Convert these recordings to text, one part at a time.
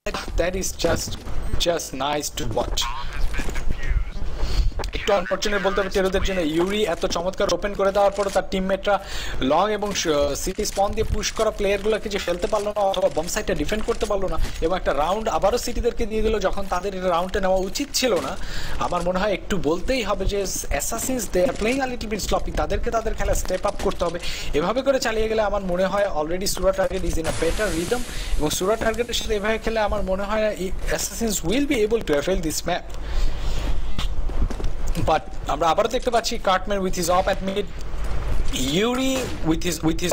that is just nice to watch. একটু unfortunate বলতে হবে টেরোদের জন্য, ইউরি এত চমৎকার ওপেন করে দেওয়ার পর তার টিমমেটরা লং এবং সিটি স্পন দিয়ে পুশ করা প্লেয়ারগুলোকে যে ফেলতে পারলো না অথবা বম সাইডটা ডিফেন্ড করতে পারলো না এবং একটা রাউন্ড আবারও সিটিদেরকে দিয়ে দিল যখন তাদের রাউন্ডটা নেওয়া উচিত ছিল না। আমার মনে হয় একটু বলতেই হবে যে Assassins they are playing a little bit sloppy, তাদেরকে তাদের খেলা স্টেপ আপ করতে হবে। এভাবে করে চালিয়ে গেলে আমার মনে হয় already Sura target is in a better rhythm এবং সুরা টার্গেটের সাথে এভাবে খেলে আমার মনে হয় Assassins will be able to fail this map. But আমরা আবারও দেখতে পাচ্ছি Cartman with his op at mid, Yuri with his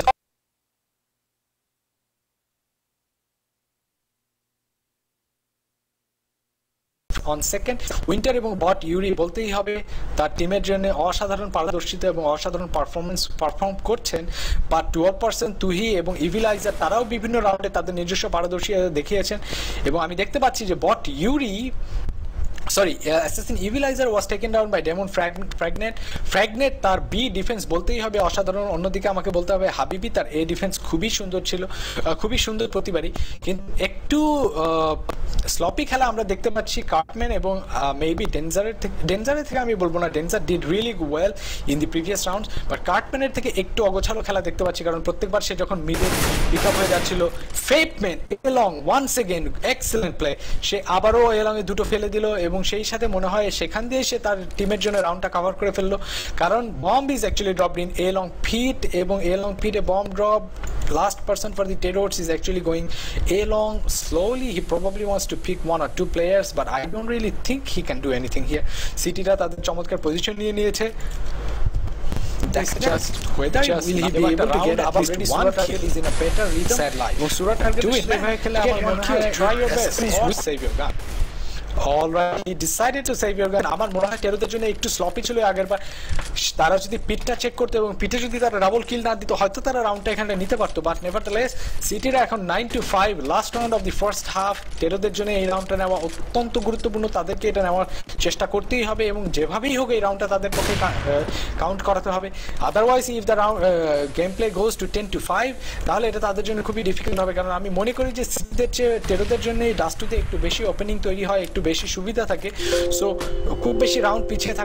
on second, Winter এবং বট ইউরি বলতেই হবে তার টিমের জন্য অসাধারণ পারদর্শিতা এবং অসাধারণ পারফর্ম করছেন। বাট 12% তুহি এবং ইভিলাইজার তারাও বিভিন্ন রাউন্ডে তাদের নিজস্ব পারদর্শিতা দেখিয়েছেন এবং আমি দেখতে পাচ্ছি যে Bot Yuri Assassin Evilizer was taken down by Demon Fragnet তার বি ডিফেন্স বলতেই হবে অসাধারণ। অন্যদিকে আমাকে বলতে হবে হাবিবি তার এ ডিফেন্স খুবই সুন্দর ছিল, খুবই সুন্দর প্রতিবারই, কিন্তু একটু স্লপি খেলা আমরা দেখতে পাচ্ছি কার্টম্যান এবং মেবি ডেঞ্জারের থেকে আমি বলবো না, Danger did really well in the previous round, but কার্টম্যানের থেকে একটু অগোছালো খেলা দেখতে পাচ্ছি কারণ প্রত্যেকবার সে যখন মিডে পিক আপ হয়ে যাচ্ছিল Fatman A long once again excellent play, সে আবারও এলং এ দুটো ফেলে দিল এবং সেই সাথে মনে হয় সেখান দিয়ে সে তার টিমের জন্য রাউন্ডটা কভার করে ফেললো কারণ bomb is actually dropped in A long pit এবং A long pit A bomb drop. Last person for the Terrors is actually going along slowly. He probably wants to pick one or two players, but I don't really think he can do anything here. City-ra তাদের চমৎকার position নিয়ে নিয়েছে. That's just whether will he be able to get at least one kill is in a better rhythm. Surah target try your best or save your gun. Alright, he decided to save your gun. আমার মনে হয় টেরোদের জন্য একটু sloppy ছিল আগেরবার, তারা যদি পিটটা check করতে এবং পিটে যদি তারা ডাবল কিল না দিত হয়তো তারা রাউন্ডটা এখানে নিতে পারতো, বাট নেভারথেলেস সিটিরা এখন 9-5 last round of the first half. টেরোদের জন্য এই রাউন্ডটা নেওয়া অত্যন্ত গুরুত্বপূর্ণ, তাদেরকে এটা নেওয়ার চেষ্টা করতেই হবে এবং যেভাবেই হোক এই রাউন্ডটা তাদের পক্ষে কাউন্ট করাতে হবে। Otherwise if the round game play goes to 10-5 তাহলে এটা তাদের জন্য খুবই ডিফিকাল্ট হবে, কারণ আমি মনে করি যে সিটিদের চেয়ে টেরোদের জন্য এই ডাস্টুতে একটু বেশি ওপেনিং তৈরি হয়, একটু বেশি সুবিধা থাকে, সো খুব বেশি রাউন্ড পিছিয়ে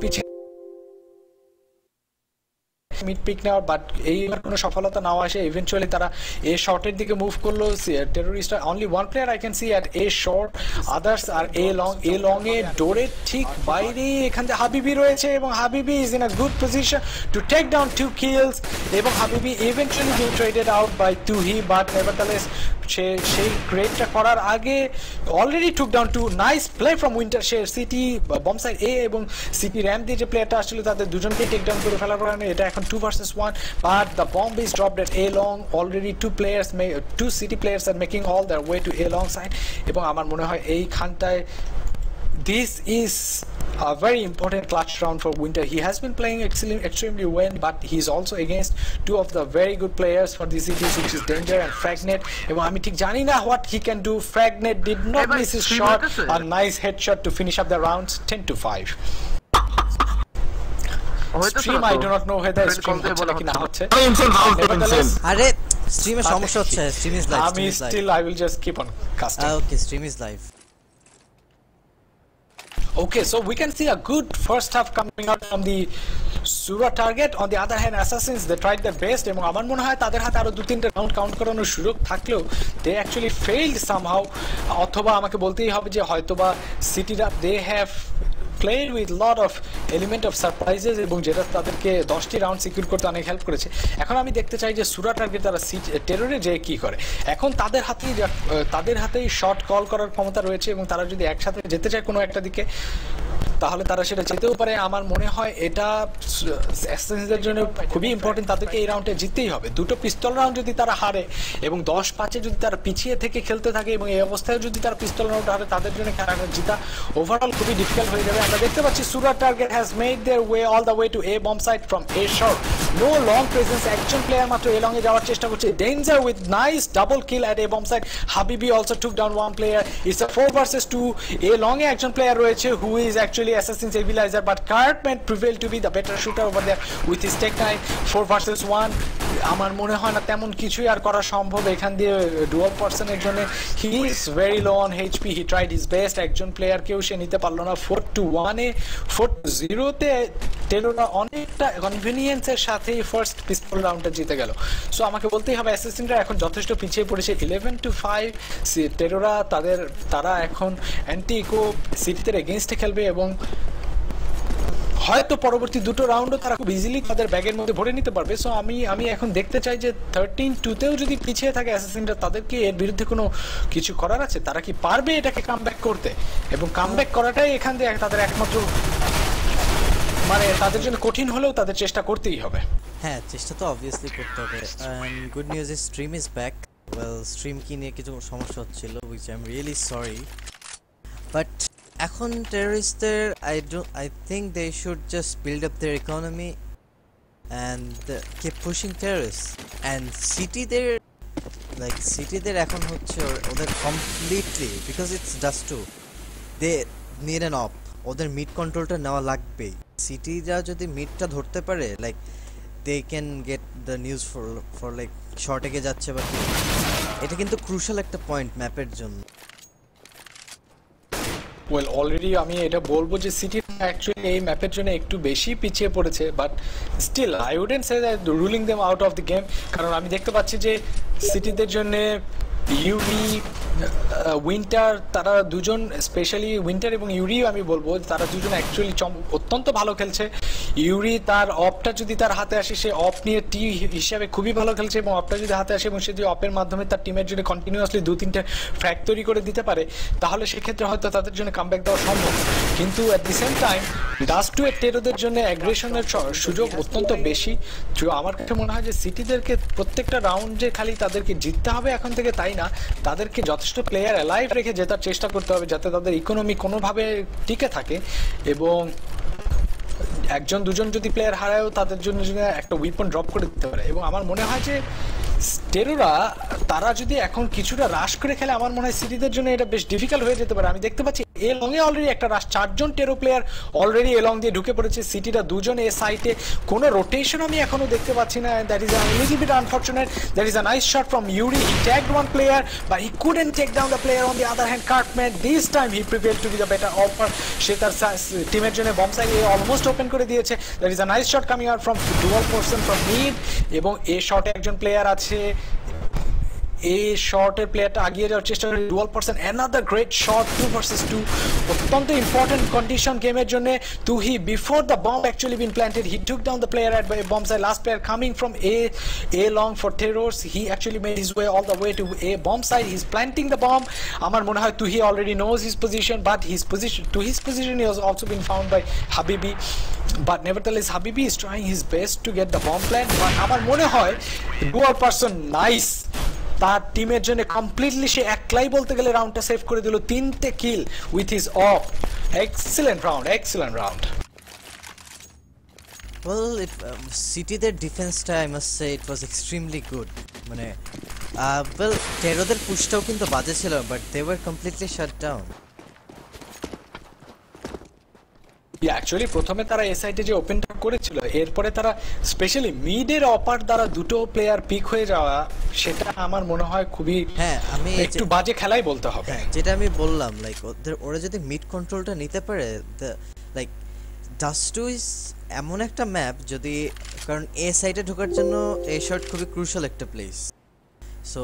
মিড পিক নেওয়ার, বাট এইবার কোনো সফলতা নাও আসে ইভেন্চুয়ালি তারা এ শর্টের দিকে মুভ করলো। টেরোরিস্টরা only one player I can see at A short, others are A long A ডোরের ঠিক বাইরে এখান থেকে হাবিবি রয়েছে এবং Habibi is in a good position to take down 2 kills এবং Habibi eventually being traded out by Tuhi, but nevertheless সেই ক্রেটটা করার আগে already took down two nice play from Winter. সে সিটি বম্ব সাইড এ এবং CT RAM দিয়ে যে প্লেয়ারটা আসছিল তাদের দুজনকে টেক ডাউন করে ফেলার কারণে এটা এখন 2 versus 1, but the bomb is dropped at A long. Already two city players are making all their way to A long side এবং আমার মনে হয় এই খানটায় this is a very important clutch round for Winter. He has been playing extremely well, but he's also against two of the very good players for the cities, which is Danger and Fragnet. এবং আমি ঠিক জানি না what he can do. Fragnet did not miss his shot, a nice headshot to finish up the rounds 10-5. Stream I do not know whether stream হচ্ছে নাকি না হচ্ছে। আরে স্ট্রিমে সমস্যা হচ্ছে, stream is live. আমি still I will just keep on casting. Okay, stream is live. Okay, so we can see a good first half coming out from the Surah target. On the other hand, Assassins they tried their best এবং আমার মনে হয় তাদের হাতে আরো 2-3টা round count করানোর সুযোগ থাকলেও they actually failed somehow, অথবা আমাকে বলতেই হবে যে হয়তোবা সিটিরা they have played with lot of element of surprises এবং যেটা তাদেরকে 10টি রাউন্ড সিকিউর করতে অনেক হেল্প করেছে। এখন আমি দেখতে চাই যে সুরা টার্গেট তারা টেররে যে কি করে। এখন তাদের হাতেই শট কল করার ক্ষমতা রয়েছে এবং তারা যদি একসাথে যেতে চায় কোনো একটা দিকে তাহলে তারা সেটা যেতেও পারে। আমার মনে হয় এটা অ্যাসাসিনসদের জন্য খুবই ইম্পর্টেন্ট, তাদেরকে এই রাউন্ডে জিততেই হবে। দুটো পিস্তল রাউন্ড যদি তারা হারে এবং 10-5 যদি তারা পিছিয়ে থেকে খেলতে থাকে এবং এই অবস্থায় যদি তারা পিস্তল রাউন্ড হারে তাদের জন্য খেলাটা জিতা ওভারঅল খুবই ডিফিকাল্ট হয়ে যাবে। আমরা দেখতে পাচ্ছি Sura target has made their way all the way to A bomb site from A short, no long presence, একজন প্লেয়ার মাত্র এ লং এ যাওয়ার চেষ্টা করছে। Danger with nice double kill at A bomb site, Habibi also took down one player. It's a 4 versus 2, A long A একজন player রয়েছে who is actually basically Assassin's Stabilizer, but Cartman prevailed to be the better shooter over there with his Tech 9 4 versus 1. আমার মনে হয় না তেমন কিছুই আর করা সম্ভব এখান দিয়ে ডুয়াল পার্সনের জন্য। He is very low on HP, he tried his best, একজন প্লেয়ারকেও সে নিতে পারলো না। 4-1 এ 4-0 টেরোরা অনেকটা কনভিনিয়েন্সের সাথে ফার্স্ট পিস্তল রাউন্ডটা জিতে গেল। সো আমাকে বলতেই হবে অ্যাসাসিনরা এখন যথেষ্ট পিছিয়ে পড়েছে 11-5। টেরোরা তারা এখন অ্যান্টি ইকো সিটিতে এগেইনস্টে খেলবে এবং হয়তো পরবর্তী দুটো রাউন্ডও তারা খুব ইজিলি তাদের ব্যাগের মধ্যে ভরে নিতে পারবে। সো আমি এখন দেখতে চাই যে 13-2-তেও যদি পিছিয়ে থাকে অ্যাসাসিনরা, তাদেরকে এর বিরুদ্ধে কোনো কিছু করার আছে, তারা কি পারবে এটাকে কামব্যাক করতে? এবং কামব্যাক করাটাই এখান দিয়ে তাদের একমাত্র, মানে তাদের জন্য কঠিন হলেও তাদের চেষ্টা করতেই হবে। হ্যাঁ, চেষ্টা তো অবভিয়াসলি করতে হবে। And good news is stream is back. Well, stream কি নিয়ে কিছু সমস্যা হচ্ছিল, which I am really sorry. But এখন টেররিস্টদের I think they should just build up their economy and keep pushing terrorists. And cityদের এখন হচ্ছে ওদের completely, because it's Dust 2, they need an op. ওদের মিড কন্ট্রোলটা নেওয়া লাগবেই। সিটিরা যদি মিডটা ধরতে পারে, like they can get the news for like short এগে যাচ্ছে, বা এটা কিন্তু ক্রুশাল একটা পয়েন্ট ম্যাপের জন্য। ওয়েল, অলরেডি আমি এটা বলবো যে সিটি অ্যাকচুয়ালি এই ম্যাপের জন্য একটু বেশি পিছিয়ে পড়েছে, but still I wouldn't say that ruling them out of the game. কারণ আমি দেখতে পাচ্ছি যে সিটিদের জন্য ইউরি, উইন্টার, তারা দুজন, স্পেশালি উইন্টার এবং ইউরি আমি বলবো তারা দুজন অ্যাকচুয়ালি অত্যন্ত ভালো খেলছে। ইউরি তার অফটা যদি তার হাতে আসে, সে অফ নিয়ে টি হিসাবে খুবই ভালো খেলছে, এবং অফটা যদি হাতে আসে এবং সে যদি অফের মাধ্যমে তার টিমের জন্য কন্টিনিউয়াসলি 2-3টে ফ্র্যাগ তৈরি করে দিতে পারে, তাহলে সেক্ষেত্রে হয়তো তাদের জন্য কামব্যাক দেওয়া সম্ভব। কিন্তু at the same time Dust 2 এর টেরোদের জন্য অ্যাগ্রেশনের সুযোগ অত্যন্ত বেশি। আমার কাছে মনে হয় যে সিটিদেরকে প্রত্যেকটা রাউন্ডে খালি তাদেরকে জিততে হবে এখন থেকে তাই না, তাদেরকে যথেষ্ট প্লেয়ার অ্যালাইভ রেখে জেতার চেষ্টা করতে হবে, যাতে তাদের ইকোনমি কোনোভাবে টিকে থাকে। এবং একজন দুজন যদি প্লেয়ার হারায়ও তাদের জন্য একটা উইপন ড্রপ করে দিতে পারে। এবং আমার মনে হয় যে টেরোরা তারা যদি এখন কিছুটা রাশ করে খেলে, আমার মনে হয় সিটিদের জন্য এটা বেশ ডিফিকাল্ট হয়ে যেতে পারে। আমি দেখতে পাচ্ছি এ লং এ অলরেডি একটা রাশ, 4জন টেরো প্লেয়ার অলরেডি এ লং দিয়ে ঢুকে পড়েছে। সিটিরা 2জন এ সাইটে, কোনো রোটেশন আমি এখনো দেখতে পাচ্ছি না। That is a little bit unfortunate. That is a nice shot from Yuri, he tagged one player but he couldn't take down the player. On the other hand Cartman, this time he prepared to be the better offer. সে তার টিমের জন্য bomb side almost open করে দিয়েছে। That is a nice shot coming out from Dual Person from mid. এবং A শটে একজন player আছে, এই শর্টের প্লেয়ারটা আগিয়ে যাওয়ার চেষ্টা করে। Dual Person, another great shot, 2 versus 2, অত্যন্ত ইম্পর্টেন্ট কন্ডিশন গেমের জন্য। Tuhi before the bomb actually been planted, he took down the player at bomb side. Last player coming from A long for terrors, he actually made his way all the way to A bomb side. He is planting the bomb. আমার মনে হয় Tuhi already knows his position, but his position he has also been found by Habibi, but nevertheless Habibi is trying his best to get the bomb plant. But আমার মনে হয় dual person nice, তার টিমের জন্য completely সে একলাই বলতে গেলে রাউন্ডটা সেভ করে দিল, 3টে কিল উইথ হিজ অফ। Excellent round, excellent round. Well, সিটিদের ডিফেন্সটা I must say it was extremely good. মানে ওয়েল, টেরোদের পুশটাও কিন্তু বাজে ছিল, but they were completely shut down. Actually প্রথমে তারা এ সাইডে যে ওপেনটা করেছিল, এরপরে তারা স্পেশালি মিডের অপার দ্বারা দুটো প্লেয়ার পিক হয়ে যাওয়া, সেটা আমার মনে হয় খুবই, হ্যাঁ, আমি একটু বাজে খেলাই বলতে হবে। যেটা আমি বললাম, লাইক ওরা যদি মিড কন্ট্রোলটা নিতে পারে, লাইক ডাস্ট 2 ইজ এমন একটা ম্যাপ, যদি, কারণ এ সাইডে ঢোকার জন্য এ শট খুবই ক্রুশাল একটা প্লেস। সো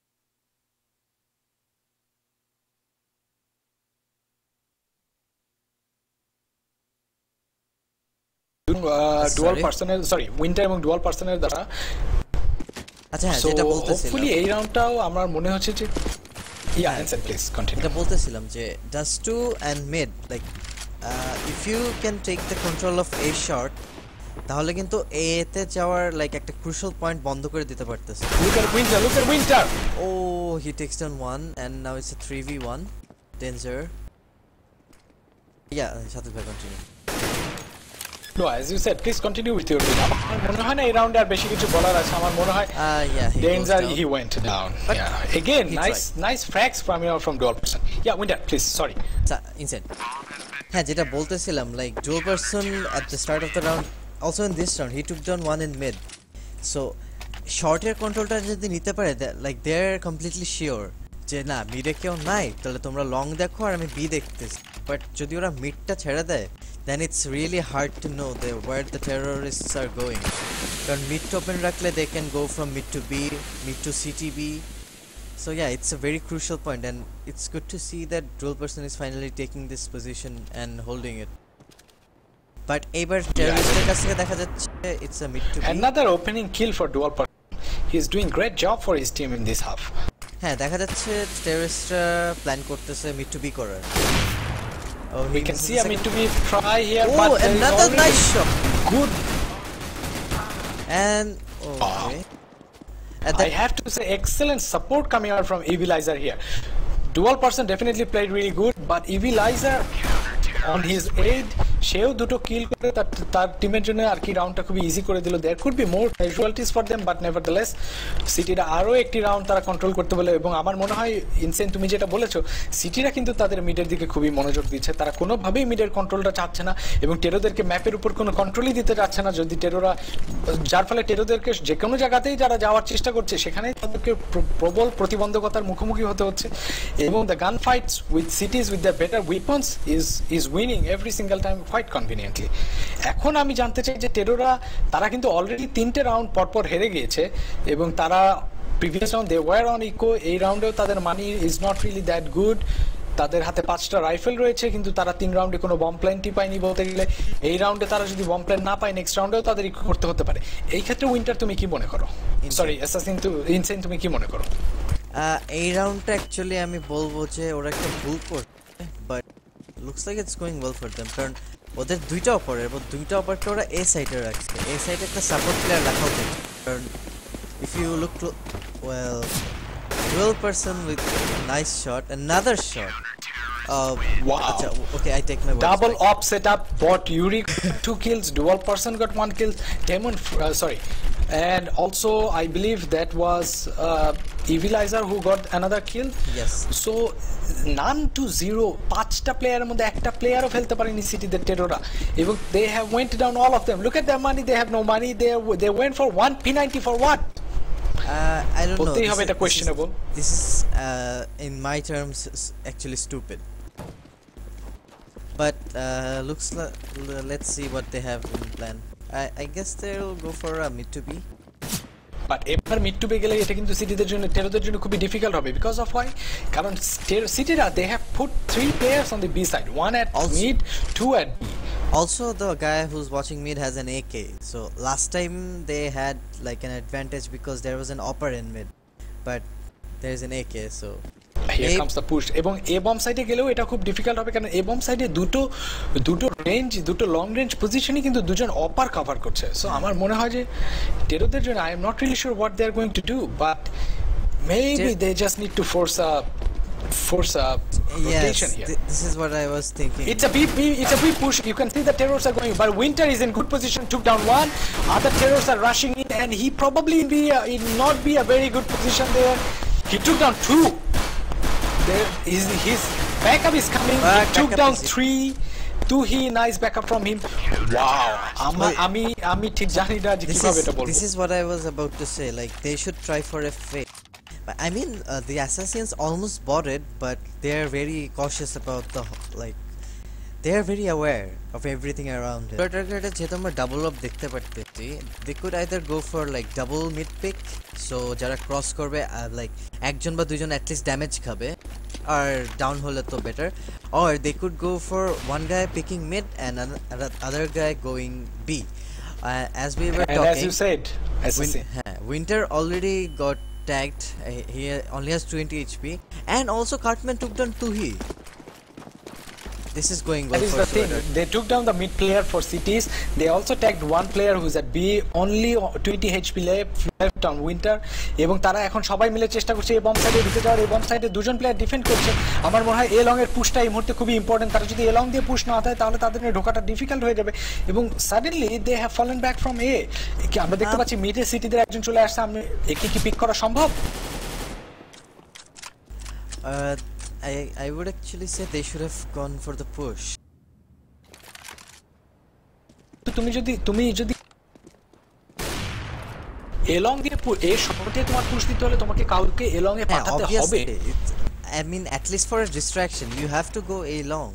ডুয়াল পারসনের, সরি, উইন্টার এবং ডুয়াল পারসনের দ্বারা। আচ্ছা, হ্যাঁ, যেটা বলতেছিলাম, হোপফুলি এই রাউন্ডটাও আমার মনে হচ্ছে যে প্লিজ কন্টিনিউ। এটা বলতেছিলাম যে Dust 2 and mid, like if you can take the control of A short, তাহলে কিন্তু এ তে যাওয়ার লাইক একটা ক্রুশাল পয়েন্ট বন্ধ করে দিতে পারতেছে। Look at Winter. Oh, he takes down 1 and now it's a 3v1 Danger. Yeah, সাথে continue. No, as you said, please continue with your video. আমার মনে হয় না এই রাউন্ডে আর বেশি কিছু বলার আছে। আমার মনে হয় he went down. But yeah, again, nice frags from Dual Person. Yeah, Winter, please, sorry. Inside. হ্যাঁ, যেটা বলতেছিলাম, like Dual Person at the start of the round, also in this round he took down one in mid, so শর্টের কন্ট্রোলটা যদি নিতে পারে, like they are completely sure যে না মিডে কেউ নাই, তাহলে তোমরা লং দেখো আর আমি বি দেখতেছি। বাট যদি ওরা মিডটা ছেড়ে দেয়, then it's really hard to know they were the terrorists are going, কারণ মিড ওপেন রাখলে they can go from mid to B, mid to CT B. So yeah, it's a very crucial point, and it's good to see that Droll Person is finally taking this position and holding it. But এবার terrorist-এর কাছ থেকে দেখা যাচ্ছে it's a mid to be. Another opening kill for Dual Person. He's doing great job for his team in this half. হ্যাঁ, দেখা যাচ্ছে terrorist-রা plan করতেছে mid to be করার. Oh, We can see a mid to be try here, oh, but there is another already nice shot. good. And okay. I have to say excellent support coming out from Evilizer here. Dual Person definitely played really good, but Evilizer on his aid, সেও দুটো কিল করে তার টিমের জন্য আর কি রাউন্ডটা খুবই easy করে দিল। There could be more casualties for them, but nevertheless সিটিরা আরও একটি রাউন্ড তারা কন্ট্রোল করতে বলে। এবং আমার মনে হয় ইনসেন তুমি যেটা বলেছো, সিটিরা কিন্তু তাদের মিডের দিকে খুবই মনোযোগ দিচ্ছে, তারা কোনোভাবেই মিডের কন্ট্রোলটা চাচ্ছে না এবং টেরোদেরকে ম্যাপের উপর কোনো কন্ট্রোলই দিতে চাচ্ছে না। যদি টেরোরা, যার ফলে টেরোদেরকে যে কোনো জায়গাতেই যারা যাওয়ার চেষ্টা করছে সেখানেই তাদেরকে প্রবল প্রতিবন্ধকতার মুখোমুখি হতে হচ্ছে। এবং the gun fights with CTs with the better weapons is winning every single time quite conveniently. এখন আমি জানতে চাই যে টেরোরা, তারা কিন্তু অলরেডি 3টে রাউন্ড পরপর হেরে গিয়েছে এবং তারা previous round they were on eco, এই রাউন্ডেও তাদের money is not really that good. তাদের হাতে 5টা রাইফেল রয়েছে, কিন্তু তারা 3 রাউন্ডে কোনো বম প্ল্যানটি পায়নি বলতে গেলে। এই রাউন্ডে তারা যদি বম প্ল্যান না পায়, নেক্সট রাউন্ডেও তাদের ইকো করতে হতে পারে। এই ক্ষেত্রে উইন্টার তুমি কি মনে করো? সরি অ্যাসাসিন, ইনসেন তুমি কি মনে করো? এই রাউন্ডটা অ্যাকচুয়ালি আমি বলবো যে ওরা একটা ভুল করছে, but looks like it's going well for them, কারণ ওদের দুইটা অপার এবং দুইটা অপারটা ওরা এ সাইডে রাখছে। এ সাইডে একটা সাপোর্ট প্লেয়ার রাখা উচিত, কারণ if you look to well, Dual Person with nice shot, another shot. Wow. Achha, okay, I take my words Double back. op setup, bot Yuri 2 kills, Dual Person got 1 kill, Demon, sorry. And also I believe that was Evilizer who got another kill. Yes. So none to 0, 5টা প্লেয়ারের মধ্যে একটা প্লেয়ারও ফেলতে পারেনি সিটিদের টেরোরা, এবং they have went down all of them. Look at their money, they have no money, they went for 1 P90 for what? I don't know. বলতেই হবে এটা questionable. This is in my terms actually stupid. But looks like, let's see what they have in plan. I guess they'll go for a mid to be. But এবার mid to B গেলে এটা কিন্তু সিটিদের জন্য, টেরোদের জন্য খুবই difficult হবে। Because of why? কারণ সিটিরা they have put 3 players on the B side, 1 at mid, 2 at B. Also, the guy who's watching mid has an AK. So last time they had like an advantage because there was an upper in mid, but there's an AK. So here comes the push. এবং এ bomb সাইডে গেলেও এটা খুব difficult হবে, কারণ এ bomb সাইডে দুটো range, দুটো লং রেঞ্জ পজিশনই কিন্তু দুজন অপার কভার করছে। সো আমার মনে হয় যে টেরোদের জন্য I am not really sure what they are going to do, but maybe they just need to force a rotation here. This is what I was thinking. It's a big push. You can see the terrors are going, but Winter is in good position, took down 1. Other terrors are rushing in, and he probably not be a very good position there. He took down 2. There his backup is coming. He took down 3. Tuhi, nice backup from him. Wow. আমি ঠিক জানি না যে কিভাবে এটা বলবো। This is what I was about to say. Like they should try for a fake. I mean, the assassins almost bought it, but they are very cautious about they are very aware of everything around it. But যেহেতু আমরা double of দেখতে পারতেছি, they could either go for like double mid pick, so যারা cross করবে like একজন বা দুইজন at least damage খাবে আর ডাউন হলে তো better, or they could go for one guy picking mid and another guy going B. As we were talking, as you said, Winter already got tagged. He only has 20 HP, and also Cartman took down Tuhi. This is going well. That is for the thing. They took down the mid player for cities. They also tagged one player who's at B, only 20 HP left on Winter. এবং তারা এখন সবাই মিলে চেষ্টা করছে এই bomb সাইডে ঢুকে যাওয়ার। এই বম সাইডে দুজন প্লেয়ার ডিফেন্ড করছে। আমার মনে হয় এ লং এর পুশটা এই মুহূর্তে খুবই ইম্পর্টেন্ট। তারা যদি এ লং দিয়ে পুশ না হয় তাহলে তাদের ঢোকাটা ডিফিকাল্ট হয়ে যাবে, এবং suddenly they have fallen back from A. আমরা দেখতে পাচ্ছি মিডে সিটিদের একজন চলে আসছে। একে কি পিক করা সম্ভব? I would actually say they should have gone for the push. তুমি যদি এলং দিয়ে এই শটে তোমার পুশ দিতে হলে তোমাকে কাউকে এলং এ পাঠাতে হবে। I mean, at least for a distraction, you have to go a long.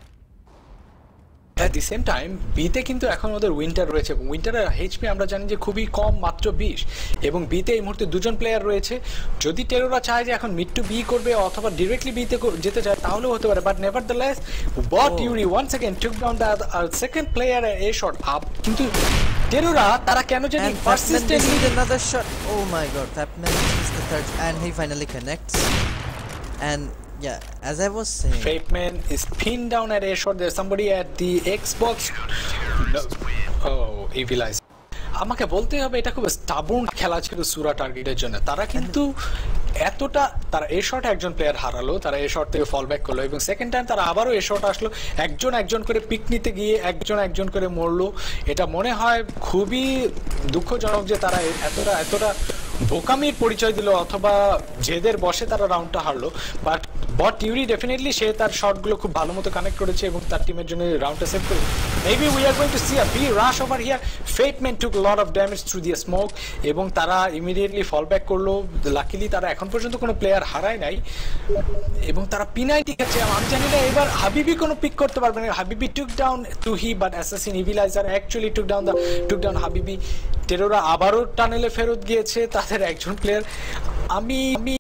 At the same time, বিতে কিন্তু এখন ওদের উইন্টার রয়েছে এবং উইন্টারের এইচপি আমরা জানি যে খুবই কম, মাত্র 20, এবং বিতে এই মুহূর্তে দুজন প্লেয়ার রয়েছে। যদি টেরোরা চায় যে এখন মিড টু বি করবে অথবা ডিরেক্টলি বিতে যেতে চায় তাহলেও হতে পারে, but nevertheless Bot Yuri once again took down the second player A short up. কিন্তু টেরোরা তারা কেন জানি persistently another shot. Oh my god, Fapman is the third and he finally connects. And yeah, as I was saying, Fakeman is pinned down at a shot. There's somebody at the Xbox. No. Oh, Evilize. আমাকে বলতে হবে এটা খুব stubborn খেলা ছিল সুরা টার্গেটের জন্য। তারা কিন্তু এতটা তারা এই শট একজন প্লেয়ার হারালো, তারা এই শট থেকে ফল ব্যাক করলো এবং সেকেন্ড টাইম তারা আবারও এই শট আসলো, একজন করে পিক নিতে গিয়ে একজন করে মরলো। এটা মনে হয় খুবই দুঃখজনক যে তারা এতটা বোকামির পরিচয় দিল অথবা জেদের বসে তারা রাউন্ডটা হারলো। বাট বট ইউরি ডেফিনেটলি সে তার শটগুলো খুব ভালো মতো কানেক্ট করেছে এবং তার টিমের জন্য রাউন্ডটা সেভ করে। Maybe we are going to see a B rush over here. Fatman took lot of damage through the smoke এবং তারা ইমিডিয়েটলি ফল ব্যাক করলো। লাকিলি তারা এখন পর্যন্ত কোনো প্লেয়ার হারায় নাই এবং তারা পিনাই টিকেছে। আমি জানি না এবার হাবিবি কোনো পিক করতে পারবে না। Habibi took down Tuhi, but Assassin Evilizer actually took down Habibi. টেরোরা আবারও টানেলে ফেরত গিয়েছে তাদের একজন প্লেয়ার। আমি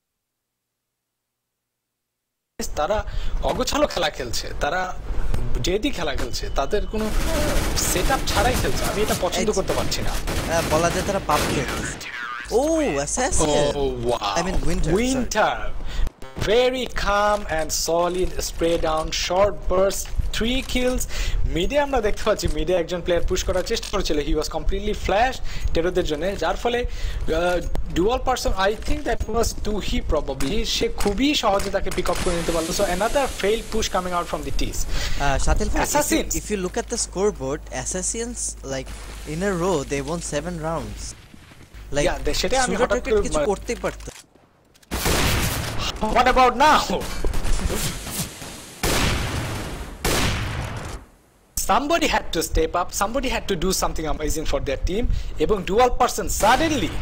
তারা অগোছালো খেলা খেলছে, তারা জেদি খেলা খেলছে, তাদের কোনো সেটআপ ছাড়াই খেলছে। আমি এটা পছন্দ করতে পারছি না। বলা যায় তারা পাপ খেলছে। Oh, assassin. Oh wow. I mean winter. Very calm and solid spray down, short burst, 3 kills. মিডে আমরা দেখতে পাচ্ছি মিডে একজন প্লেয়ার পুশ করার চেষ্টা করেছিল, হি ওয়াজ কমপ্লিটলি ফ্ল্যাশ টেরোদের জন্য, যার ফলে Dual Person I think that was Tuhi probably, সে খুবই সহজে তাকে পিক আপ করে নিতে পারলো। So another failed push coming out from the Ts. Shatil, if you look at the scoreboard, Assassins like in a row they won 7 rounds. Like সেটা আমি হঠাৎ করে কিছু করতে পারতো। What about now? Somebody had to step up, somebody had to do something amazing for their team. Ebong dual person suddenly.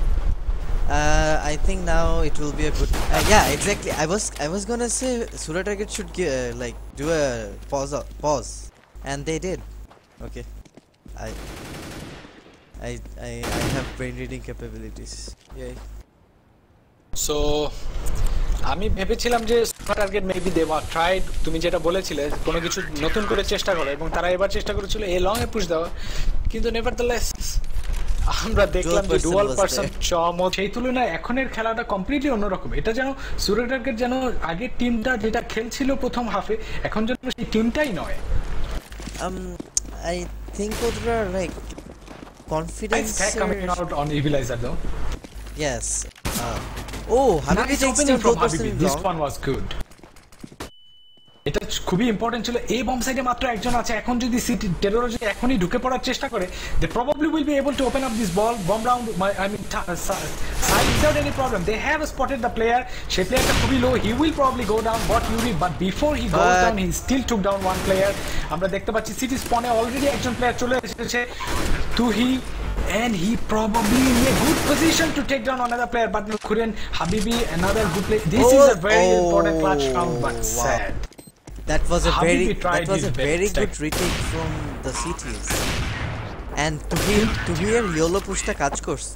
I think now it will be a good. Yeah, exactly. I was gonna say Sura Target should like do a pause, and they did. Okay, I have brain reading capabilities. Yay. So আমি ভেবেছিলাম যে target maybe দেওয়া tried, তুমি যেটা বলেছিলে কোনো কিছু নতুন করে চেষ্টা করো, এবং তারা এবার চেষ্টা করেছিল এই লং এ পুশ দেওয়া, কিন্তু নেভারদ্যালেস আমরা দেখলাম যে ডুয়াল পারসন সেই তুলনায় এখনের খেলাটা কমপ্লিটলি অন্যরকম। এটা যেন সুরা টার্গেট যেন আগের টিমটা যেটা খেলছিল প্রথম হাফে এখন যেন সেই টিমটাই নয়। I think ওরা like confidence coming out on Evilizer though. Yes. Oh, Habibi takes down both person. This one was good. এটা খুবই ইম্পর্টেন্ট ছিল। এই বম সাইডে মাত্র একজন আছে, এখন যদি সিটি টেরোরা যদি এখনই ঢুকে পড়ার চেষ্টা করে, they probably will be able to open up this bomb round. I mean side without any problem. They have spotted the player. সেই প্লেয়ারটা খুবই লো, he will probably go down bot Yuri, but before he goes down he still took down one player. আমরা দেখতে পাচ্ছি CT স্পনে অলরেডি একজন player চলে এসেছে, তুহি, and he probably in a good position to take down another player, but couldn't. Habibi another good play. This is a very important clutch round, but sad. That was a very good retake from the CTs, and to hear YOLO pushটা কাজ করছে।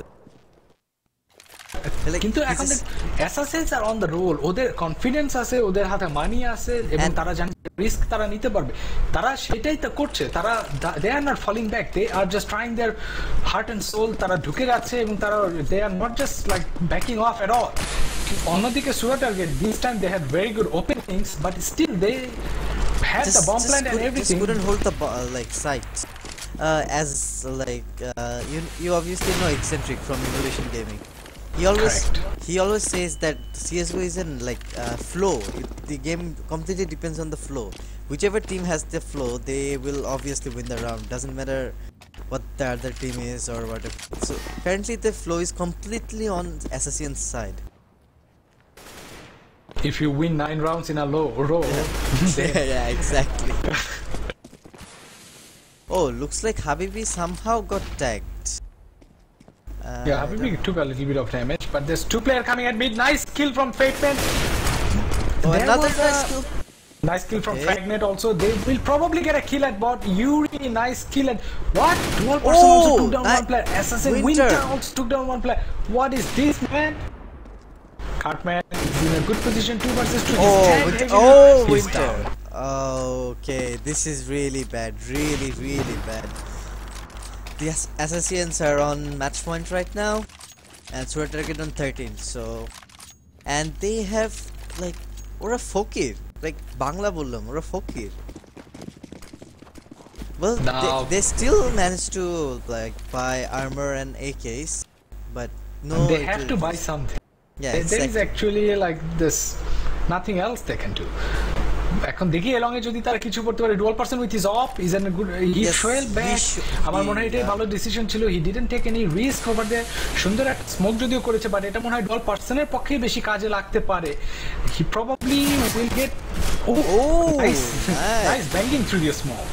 কিন্তু এখন Assassins are on the roll, ওদের confidence আছে, ওদের হাতে মানি আছে এবং তারা জানে রিস্ক তারা নিতে পারবে, তারা সেটাই তো করছে। তারা they are not falling back, they are just trying their heart and soul, তারা ঢুকে যাচ্ছে এবং তারা they are not just like backing off at all. অন্যদিকে Sura target this time they had very good openings, but still they had the bomb plant and everything. Just couldn't hold the like sight. As like you obviously know Eccentric from Evolution Gaming. He always says that CS:GO is in like flow. The game completely depends on the flow. Whichever team has the flow, they will obviously win the round. Doesn't matter what the other team is or whatever. So currently the flow is completely on Assassin's side. If you win 9 rounds in a row, yeah, exactly. Oh, looks like Habibi somehow got tagged. Yeah, Habibi took a little bit of damage, but there's two players coming at mid. Nice kill from Fateman. Oh, There another was nice a- kill. Nice kill from Okay. Fragnet also. They will probably get a kill at bot. Yuri, nice kill at what? Dual person also Oh, took down one player. Assassin Winter. Winter also took down one player. What is this, man? Cartman is in a good position, 2 versus 2. He's Oh, tagged Winter. heavily. Oh, He's Winter. down. Okay, this is really bad. Really, really bad. The Assassins are on match point right now, and Surah Target on 13. So, and they have like ওরা ফকির, like Bangla বললাম ওরা ফকির. Well, Now- they still manage to like buy armor and AKs, but no. They it have will to buy just- something. Yeah, There is exactly. actually like this, nothing else they can do. এখন দেখি along এ যদি তারা কিছু করতে পারে Dual Person with his অফ is an good he Yes, fell he back আমার মনে হয় এটাই yeah. ভালো ডিসিশন ছিল he didn't take any risk over the সুন্দর একটা স্মোক যদিও করেছে বাট এটা মনে হয় ডুয়াল পারসনের পক্ষেই বেশি কাজে লাগতে পারে he probably will get Oh, nice nice. Nice banging through the smoke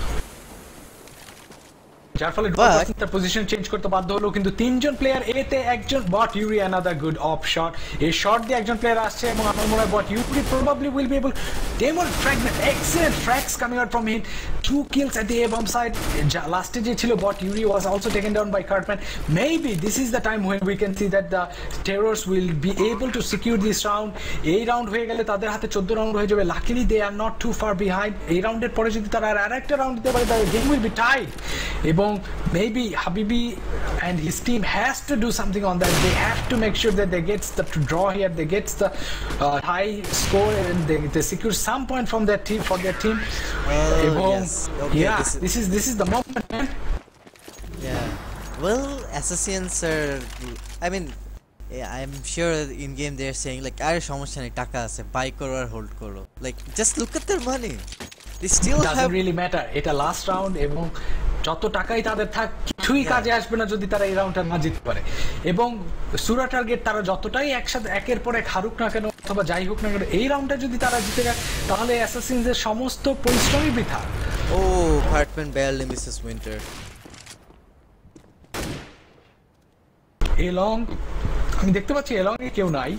যার ফলে But- তার পজিশন চেঞ্জ করতে বাধ্য হলো কিন্তু তিনজন প্লেয়ার এ তে একজন বট ইউরি অ্যানাদার গুড অফ শট এই শট দিয়ে একজন প্লেয়ার আসছে এবং আমার মনে হয় Bot Yuri probably will be able Demon Fragment excellent frags coming out from him 2 kills at the A bomb side লাস্টে যে ছিল বট ইউরি was also taken down by Cartman maybe this is the time when we can see that the terrors will be able to secure this round এই round হয়ে গেলে তাদের হাতে 14 round হয়ে যাবে luckily they are not too far behind এই রাউন্ডের পরে যদি তারা আর একটা রাউন্ড দিতে পারে তাহলে গেম will be tied এবং maybe Habibi and his team has to do something on that they have to make sure that they gets the draw here they gets the high score and they secure some point from their team for their team এবং yes. Okay, yeah this is the moment man. Yeah. Well, Assassins are. I mean, yeah, I'm sure in game they're saying like, "Are সমস্যা নেই টাকা আছে, buy করো আর hold করো." Like, just look at their money. They still doesn't have. really matter এটা last round এবং যত টাকাই তাদের থাক কিছুই কাজে আসবে না যদি তারা এই রাউন্ডটা না জিততে পারে এবং সুরা টার্গেট তারা যতটাই একসাথে একের পর এক হারুক না কেন অথবা যাই হোক না কেন এই রাউন্ডটা যদি তারা জিতে যায় তাহলে অ্যাসাসিনসের সমস্ত পরিশ্রমই বৃথা Oh, Cartman barely misses Winter. A long আমি দেখতে পাচ্ছি এলং এ কেউ নাই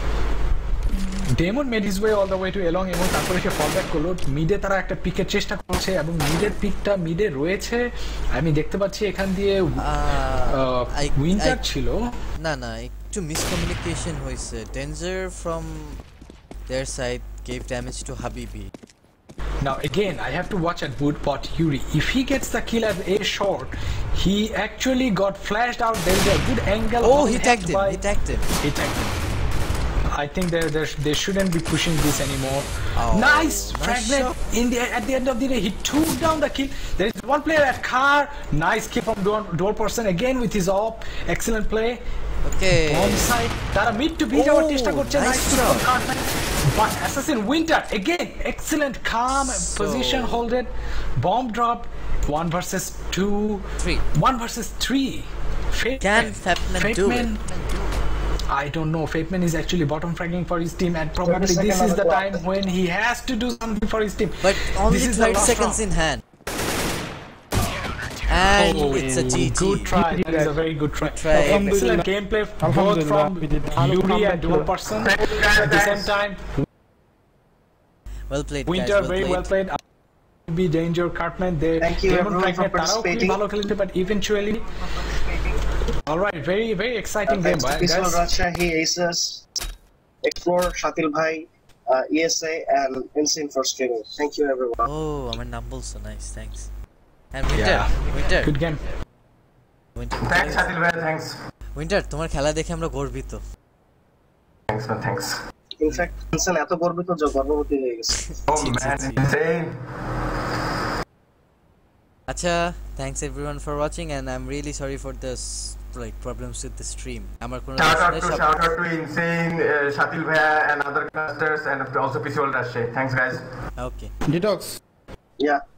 demon made his way all the way to a long এবং তারপরে সে ফল ব্যাক করলো মিডে তারা একটা পিকের চেষ্টা করছে এবং মিডের পিকটা মিডে রয়েছে আমি দেখতে পাচ্ছি এখান দিয়ে উইন্টার ছিল না না একটু miscommunication হয়েছে. Danger from their side gave damage to Habibi. Now again, I have to watch at Woodpot Yuri. If he gets the kill at A short, he actually got flashed out. There is a good angle. Oh, on he hit tagged him. by- He tagged him. He tagged him. I think they shouldn't be pushing this anymore. Oh, Nice nice fragment shot. at the end of the day. He took down the kill. There is one player at car. Nice kill from door person again with his op. Excellent play. Okay. On side, তারা mid to B যাওয়ার Oh, চেষ্টা করছে nice nice shot. but assassin winter again excellent calm position holded bomb drop 1 versus 2 Three. 1 versus 3 Can Fatman do it? I don't know. Fateman is actually bottom fragging for his team, and probably 30 this is seconds the left. time when he has to do something for his team. But only This is the 30 last seconds round. in hand. And it's a GG. Good try. That is a very good try. try. Excellent gameplay both from Yuri and Dual Person. At the same time, Well played, Winter guys. very well played. Be danger Cartman. They Thank you Demon everyone for Fragment তারাও খুবই participating. ভালো খেলেছে, but eventually. All right, very exciting game, Thanks to Peaceful guys. Rajshahi, Aces, Explore, Shatil Bhai, ESA, and Insane for streaming. Thank you everyone. Oh, আমার নাম বলছো, nice, thanks. And Winter, Yeah. Winter, Good game. Winter, Thanks, Shatil bhai. Thanks. Winter, তোমার খেলা দেখে আমরা গর্বিত. Thanks, man. Thanks. In fact, Insane এত গর্বিত যে গর্ভবতী হয়ে গেছে। Oh man, insane. আচ্ছা, thanks everyone for watching, and I'm really sorry for this like problems with the stream. আমার কোনো Shout out to Insane, Shatil bhai, and other casters, and also Peaceful Rajshahi. Thanks, guys. Okay. Detox. Yeah.